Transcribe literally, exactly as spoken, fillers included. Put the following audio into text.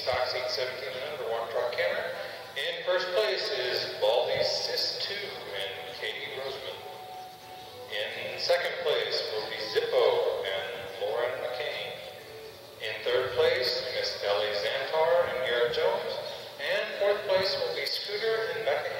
Stocks eight seventeen and under, Warm Truck Camera. In first place is Baldy Sis two and Katie Roseman. In second place will be Zippo and Lauren McCain. In third place, Miss Ellie Zantar and Garrett Jones. And fourth place will be Scooter and Becca